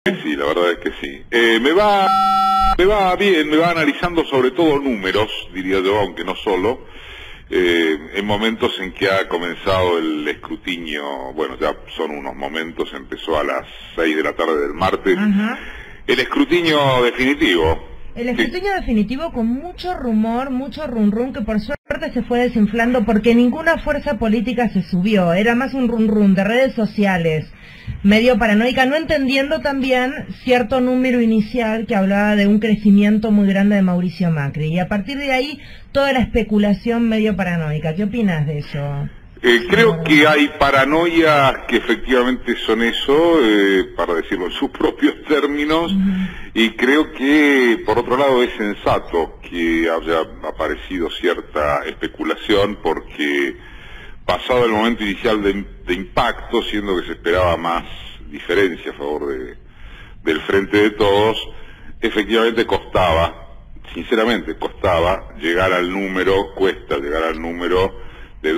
Sí, la verdad es que sí. Me va bien, me va analizando sobre todo números, diría yo, aunque no solo, en momentos en que ha comenzado el escrutinio. Bueno, ya son unos momentos, empezó a las 6 de la tarde del martes. Ajá. El escrutinio definitivo. El escrutinio definitivo con mucho rumor, mucho rum rum, que por suerte se fue desinflando porque ninguna fuerza política se subió. Era más un rum rum de redes sociales, medio paranoica, no entendiendo también cierto número inicial que hablaba de un crecimiento muy grande de Mauricio Macri. Y a partir de ahí, toda la especulación medio paranoica. ¿Qué opinas de eso? Creo que hay paranoias que efectivamente son eso, para decirlo en sus propios términos, y creo que por otro lado es sensato que haya aparecido cierta especulación, porque pasado el momento inicial de impacto, siendo que se esperaba más diferencia a favor del Frente de Todos, efectivamente sinceramente costaba llegar al número, cuesta llegar al número de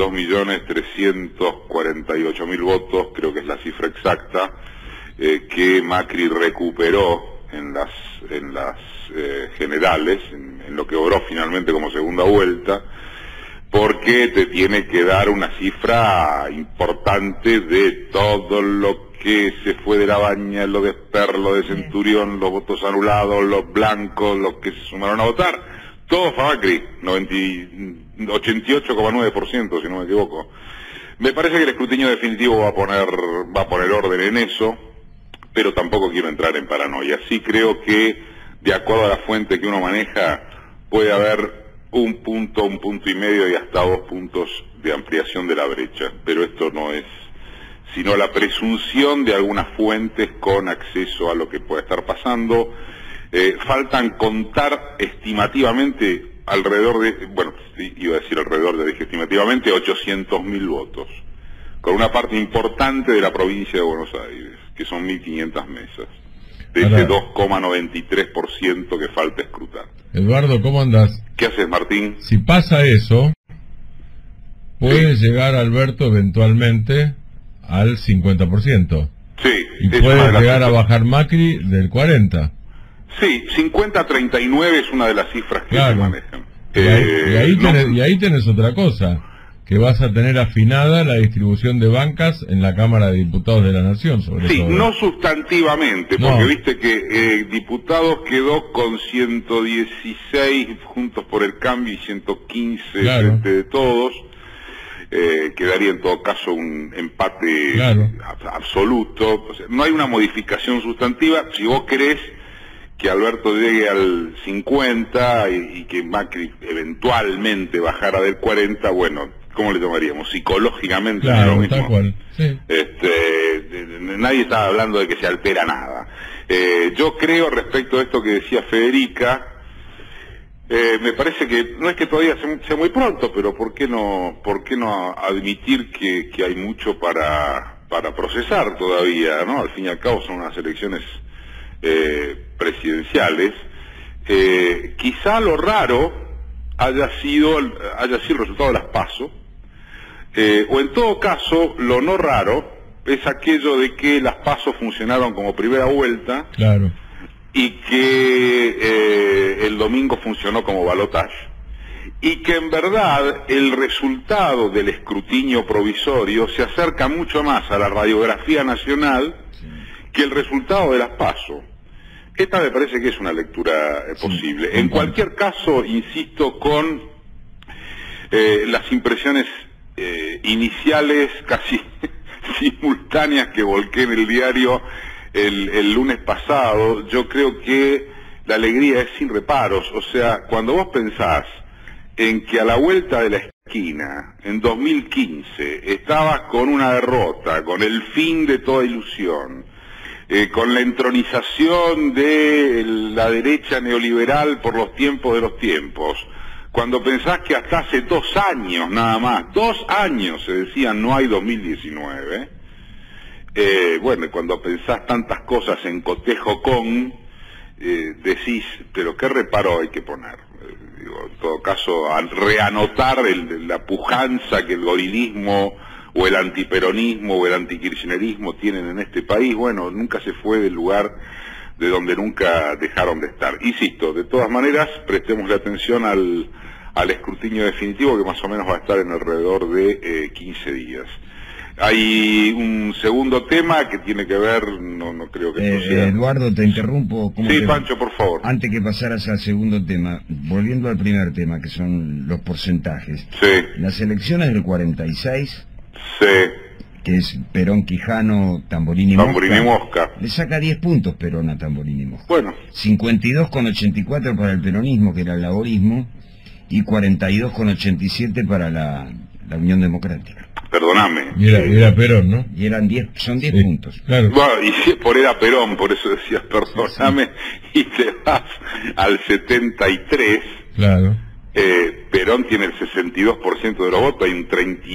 2.348.000 votos, creo que es la cifra exacta, que Macri recuperó en las generales, en lo que obró finalmente como segunda vuelta, porque te tiene que dar una cifra importante de todo lo que se fue de la baña, lo de Perlo, de Centurión, los votos anulados, los blancos, los que se sumaron a votar. Todo fue Macri, 88,9%, si no me equivoco. Me parece que el escrutinio definitivo va a poner orden en eso, pero tampoco quiero entrar en paranoia. Sí creo que, de acuerdo a la fuente que uno maneja, puede haber un punto y medio y hasta 2 puntos de ampliación de la brecha, pero esto no es sino la presunción de algunas fuentes con acceso a lo que puede estar pasando. Faltan contar estimativamente alrededor de, dije estimativamente 800.000 votos, con una parte importante de la provincia de Buenos Aires, que son 1.500 mesas, de ese 2,93% que falta escrutar. Eduardo, ¿cómo andás? ¿Qué haces, Martín? Si pasa eso, puede llegar Alberto eventualmente al 50%. Sí. Y puede llegar a bajar Macri del 40%. Sí, 50-39 es una de las cifras que se manejan. Y ahí tenés otra cosa, que vas a tener afinada la distribución de bancas en la Cámara de Diputados de la Nación, sobre todo. Sí, no sustantivamente, porque viste que diputados quedó con 116 Juntos por el Cambio y 115 Frente de Todos. Quedaría en todo caso un empate absoluto. O sea, no hay una modificación sustantiva. Si vos querés que Alberto llegue al 50 y que Macri eventualmente bajara del 40, bueno, ¿cómo le llamaríamos? Psicológicamente no es lo mismo. Tal cual. Sí. Nadie está hablando de que se altera nada. Yo creo, respecto a esto que decía Federica, me parece que no es que todavía sea muy pronto, pero ¿por qué no admitir que hay mucho para procesar todavía, ¿no? Al fin y al cabo son unas elecciones presidenciales. Quizá lo raro haya sido el resultado de las PASO, o en todo caso lo no raro es aquello de que las PASO funcionaron como primera vuelta, y que el domingo funcionó como balotaje, y que en verdad el resultado del escrutinio provisorio se acerca mucho más a la radiografía nacional que el resultado de las PASO. Esta me parece que es una lectura posible. En cualquier caso, insisto con las impresiones iniciales casi simultáneas que volqué en el diario el lunes pasado. Yo creo que la alegría es sin reparos. O sea, cuando vos pensás en que a la vuelta de la esquina, en 2015, estabas con una derrota, con el fin de toda ilusión, con la entronización de la derecha neoliberal por los tiempos de los tiempos, cuando pensás que hasta hace 2 años nada más, 2 años se decía no hay 2019, bueno, cuando pensás tantas cosas en cotejo con, decís, pero qué reparo hay que poner. En todo caso, reanotar la pujanza que el gorilismo o el antiperonismo o el antikirchnerismo tienen en este país, bueno, nunca se fue del lugar de donde nunca dejaron de estar. Insisto, de todas maneras, prestémosle atención al escrutinio definitivo, que más o menos va a estar en alrededor de 15 días. Hay un segundo tema que tiene que ver, no creo que esto sea... Eduardo, te interrumpo. Sí, Pancho, por favor. Antes que pasaras al segundo tema, volviendo al primer tema, que son los porcentajes. Sí. Las elecciones del 46, Sí. que es Perón, Quijano, Tamborini Tamborini Mosca. le saca 10 puntos Perón a Tamborini Mosca. Bueno. 52,84 para el peronismo, que era el laborismo, y 42,87 para la Unión Democrática. Perdóname. Y era Perón, ¿no? Y eran 10, son 10 puntos. Claro. Bueno, y si por era Perón, por eso decías perdóname, sí. Y te vas al 73. Claro. Perón tiene el 62% de los votos, hay un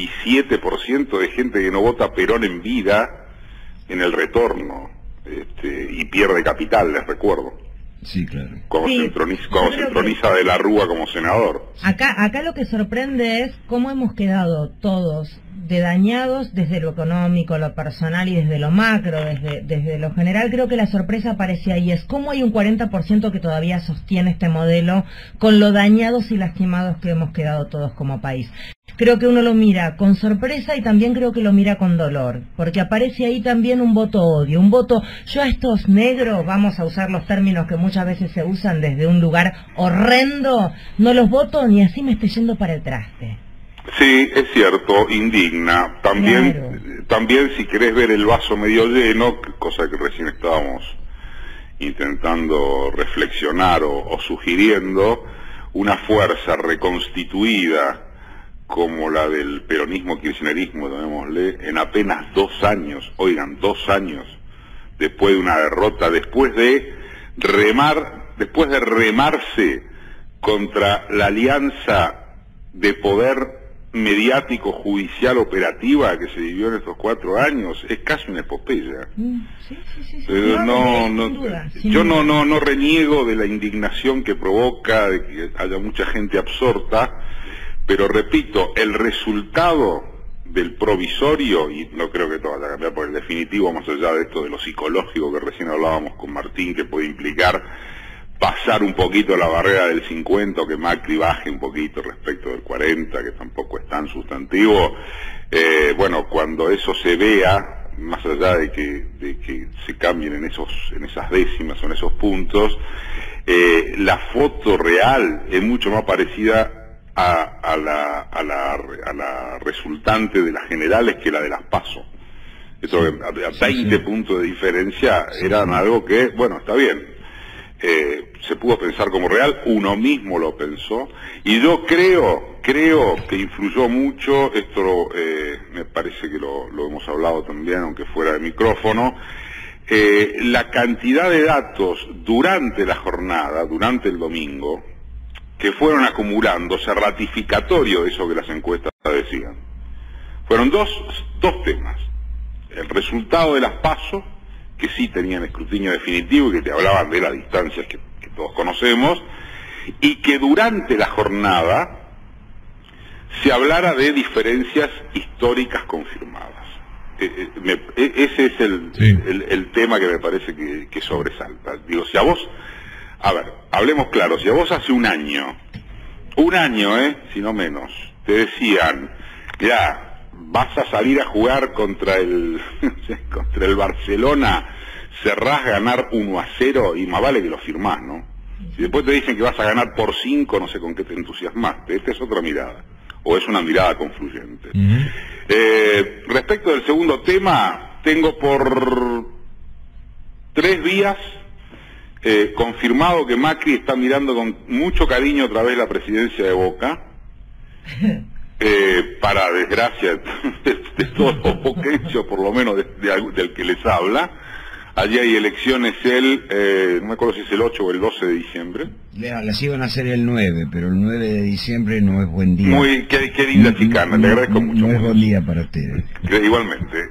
37% de gente que no vota Perón en vida en el retorno, y pierde capital, les recuerdo. Sí, claro. Cuando Sí, se entroniza de la Rúa como senador. Acá lo que sorprende es cómo hemos quedado todos de dañados desde lo económico, lo personal y desde lo macro, desde lo general. Creo que la sorpresa aparece ahí, es cómo hay un 40% que todavía sostiene este modelo con lo dañados y lastimados que hemos quedado todos como país. Creo que uno lo mira con sorpresa y también creo que lo mira con dolor, porque aparece ahí también un voto odio, un voto, yo a estos negros, vamos a usar los términos que muchas veces se usan desde un lugar horrendo, no los voto ni así me esté yendo para el traste. Sí, es cierto, indigna. También, Claro. También si querés ver el vaso medio lleno, cosa que recién estábamos intentando reflexionar o sugiriendo, una fuerza reconstituida como la del peronismo kirchnerismo, llamémosle, en apenas 2 años, oigan, 2 años, después de una derrota, después de remarse contra la alianza de poder mediático, judicial, operativa que se vivió en estos 4 años, es casi una epopeya. Sí. Yo no reniego de la indignación que provoca, de que haya mucha gente absorta, pero repito, el resultado del provisorio, y no creo que todo vaya a cambiar por el definitivo, más allá de esto de lo psicológico que recién hablábamos con Martín, que puede implicar pasar un poquito la barrera del 50, o que Macri baje un poquito respecto del 40, que tampoco es tan sustantivo. Bueno, cuando eso se vea, más allá de que se cambien en esas décimas o en esos puntos, la foto real es mucho más parecida a la resultante de las generales que la de las PASO. Eso, a 20 puntos de diferencia, eran algo que, bueno, está bien. Se pudo pensar como real, uno mismo lo pensó, y yo creo que influyó mucho, esto me parece que lo hemos hablado también, aunque fuera de micrófono, la cantidad de datos durante la jornada, durante el domingo, que fueron acumulándose, ratificatorio de eso que las encuestas decían. Fueron dos temas: el resultado de las PASO, que sí tenían escrutinio definitivo y que te hablaban de las distancias que todos conocemos, y que durante la jornada se hablara de diferencias históricas confirmadas. Ese es el tema que me parece que sobresalta. Digo, si a vos, a ver, hablemos claro, si a vos hace un año, si no menos, te decían, ya, vas a salir a jugar contra el Barcelona, cerrás ganar 1-0 y más vale que lo firmás, ¿no? Si después te dicen que vas a ganar por 5, no sé con qué te entusiasmaste. Esta es otra mirada, o es una mirada confluyente. Respecto del segundo tema, tengo por 3 vías confirmado que Macri está mirando con mucho cariño otra vez la presidencia de Boca. Para desgracia de todos los boquenses, por lo menos del que les habla. Allí hay elecciones no me acuerdo si es el 8 o el 12 de diciembre. Las iban a hacer el 9, pero el 9 de diciembre no es buen día. Qué linda chicana, te agradezco mucho. No es buen día para ustedes. Igualmente.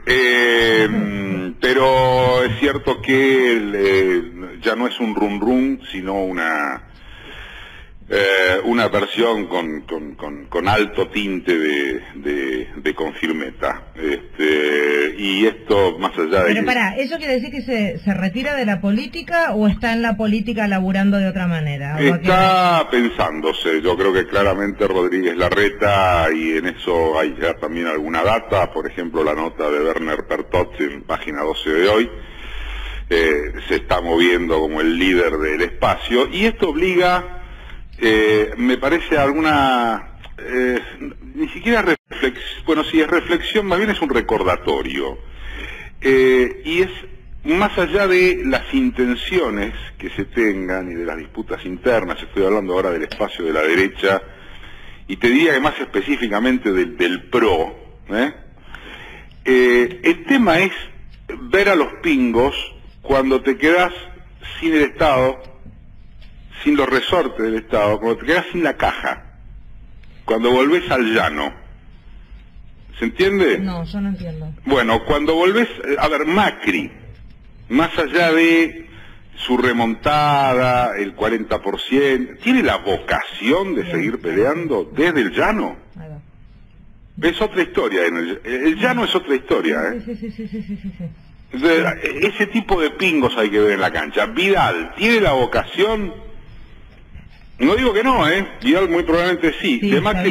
Pero es cierto que ya no es un rum rum, sino una versión con alto tinte de confirmeta. Y esto más allá de... Pero pará, ¿eso quiere decir que se retira de la política o está en la política laburando de otra manera? Está pensándose, yo creo que claramente Rodríguez Larreta, y en eso hay ya también alguna data, por ejemplo la nota de Werner Pertot en página 12 de hoy, se está moviendo como el líder del espacio, y esto obliga... me parece alguna, ni siquiera reflexión, bueno, sí es reflexión, más bien es un recordatorio, y es más allá de las intenciones que se tengan y de las disputas internas. Estoy hablando ahora del espacio de la derecha, y te diría que más específicamente del PRO, el tema es ver a los pingos cuando te quedas sin el Estado, sin los resortes del Estado, cuando te quedas sin la caja, cuando volvés al llano. ¿Se entiende? No, yo no entiendo. Bueno, cuando volvés, a ver, Macri, más allá de su remontada, el 40%, ¿tiene la vocación de seguir peleando desde el llano? Es otra historia, el llano es otra historia, Sí. Ese tipo de pingos hay que ver en la cancha. Vidal, ¿tiene la vocación? No digo que no, Vidal muy probablemente sí. De Macri,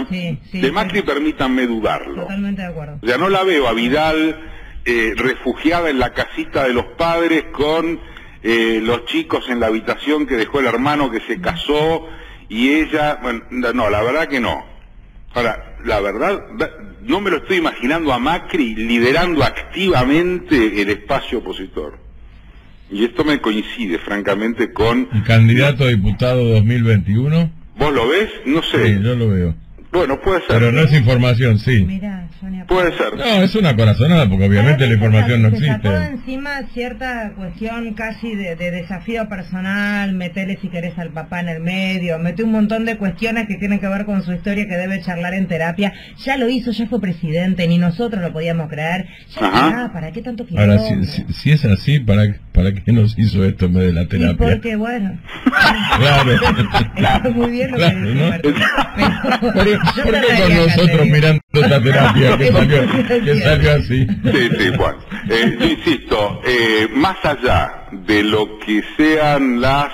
permítanme dudarlo. Totalmente de acuerdo. O sea, no la veo a Vidal refugiada en la casita de los padres con los chicos en la habitación que dejó el hermano que se casó y ella... Bueno, no, la verdad que no. Ahora, la verdad, no me lo estoy imaginando a Macri liderando activamente el espacio opositor. Y esto me coincide, francamente, con... ¿El candidato a diputado 2021? ¿Vos lo ves? No sé. Sí, yo lo veo. Bueno, puede ser. Pero no es información, sí. Mirá, Sonia, puede ser. No, es una corazonada, porque obviamente la información no existe. Se sacó de encima cierta cuestión casi de desafío personal, metele si querés al papá en el medio, mete un montón de cuestiones que tienen que ver con su historia que debe charlar en terapia. Ya lo hizo, ya fue presidente, ni nosotros lo podíamos creer. Ya está, ¿para qué tanto quilombo? Ahora, si es así, ¿para qué nos hizo esto en vez de la terapia? Y porque, bueno... Claro. Está muy bien lo que dice, ¿no? Martín, pero... ¿Por qué con nosotros mirando esta terapia que salió así? Sí, bueno. Yo insisto, más allá de lo que sean las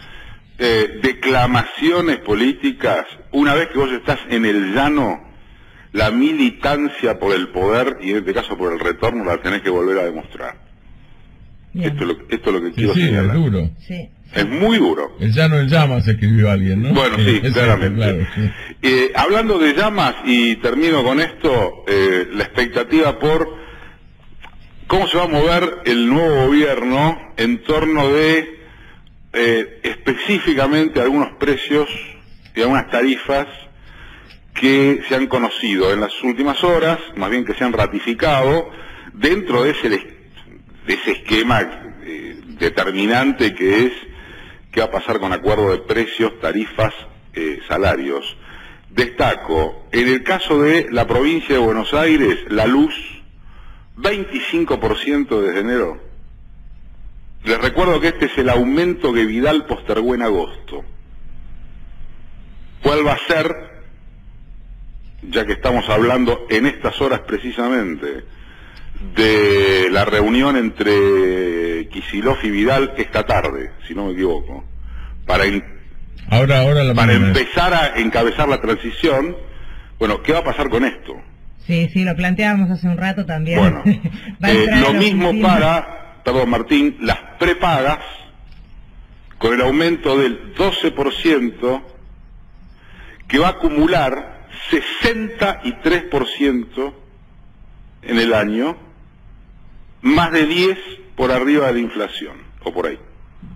declamaciones políticas, una vez que vos estás en el llano, la militancia por el poder, y en este caso por el retorno, la tenés que volver a demostrar. Esto es lo que quiero señalar. Es duro. Sí. Es muy duro. El llano en llamas escribió alguien, ¿no? Bueno, sí, claramente. Claro, sí. Hablando de llamas, y termino con esto, la expectativa por cómo se va a mover el nuevo gobierno en torno de específicamente algunos precios y algunas tarifas que se han conocido en las últimas horas, más bien que se han ratificado dentro de ese esquema determinante que es qué va a pasar con acuerdo de precios, tarifas, salarios. Destaco, en el caso de la provincia de Buenos Aires, la luz, 25% desde enero. Les recuerdo que este es el aumento que Vidal postergó en agosto. ¿Cuál va a ser, ya que estamos hablando en estas horas precisamente, de la reunión entre Kicillof y Vidal esta tarde, si no me equivoco, para empezar a encabezar la transición? Bueno, ¿qué va a pasar con esto? Sí, lo planteábamos hace un rato también. Bueno, lo mismo para, perdón Martín, las prepagas, con el aumento del 12%, que va a acumular 63% en el año, más de 10 por arriba de la inflación, o por ahí.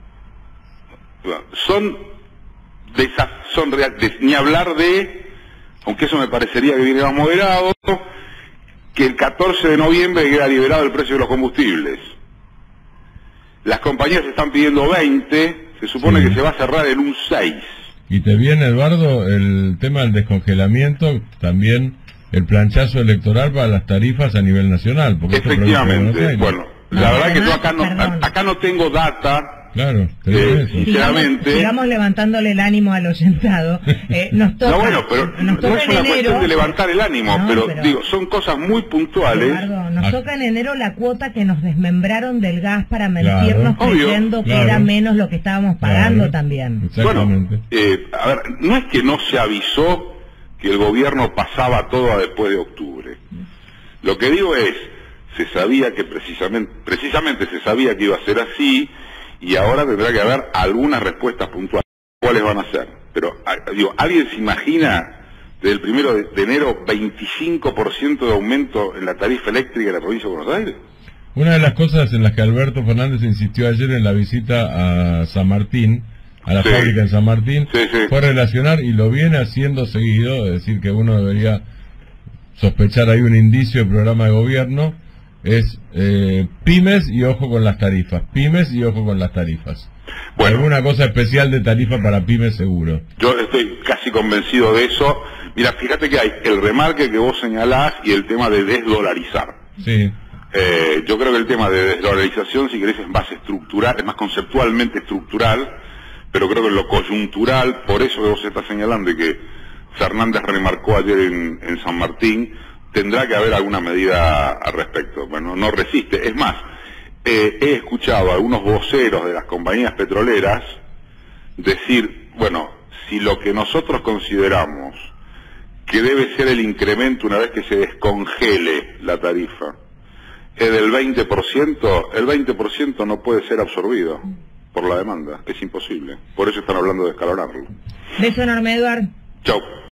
Ni hablar de, aunque eso me parecería que viene más moderado, que el 14 de noviembre queda liberado el precio de los combustibles. Las compañías están pidiendo 20, se supone que se va a cerrar en un 6. Y te viene, Eduardo, el tema del descongelamiento, también el planchazo electoral para las tarifas a nivel nacional. Porque efectivamente, bueno, la verdad que yo acá no tengo data Claro, sinceramente... Sigamos levantándole el ánimo al oyentado. Nos toca, no, bueno, pero no es una cuestión de levantar el ánimo, pero digo, son cosas muy puntuales. Eduardo, nos toca en enero la cuota que nos desmembraron del gas para mentirnos, creyendo que era menos lo que estábamos pagando también. Bueno, a ver, no es que no se avisó que el gobierno pasaba todo a después de octubre. Lo que digo es, se sabía que precisamente se sabía que iba a ser así, y ahora tendrá que haber algunas respuestas puntuales. ¿Cuáles van a ser? Pero, digo, ¿alguien se imagina desde el 1 de enero 25% de aumento en la tarifa eléctrica de la provincia de Buenos Aires? Una de las cosas en las que Alberto Fernández insistió ayer en la visita a San Martín, a la fábrica en San Martín, fue relacionar, y lo viene haciendo seguido, es decir, que uno debería sospechar ahí un indicio de programa de gobierno, es pymes y ojo con las tarifas, pymes y ojo con las tarifas. Bueno, alguna cosa especial de tarifa para pymes seguro. Yo estoy casi convencido de eso. Mira, fíjate que hay el remarque que vos señalás y el tema de desdolarizar. Sí. Yo creo que el tema de desdolarización, si querés, es más estructural, es más conceptualmente estructural, pero creo que lo coyuntural, por eso que vos estás señalando y que Fernández remarcó ayer en San Martín, tendrá que haber alguna medida al respecto. Bueno, no resiste. Es más, he escuchado a algunos voceros de las compañías petroleras decir, bueno, si lo que nosotros consideramos que debe ser el incremento una vez que se descongele la tarifa es del 20%, el 20% no puede ser absorbido por la demanda, es imposible. Por eso están hablando de escalonarlo. Beso enorme, Eduardo. Chau.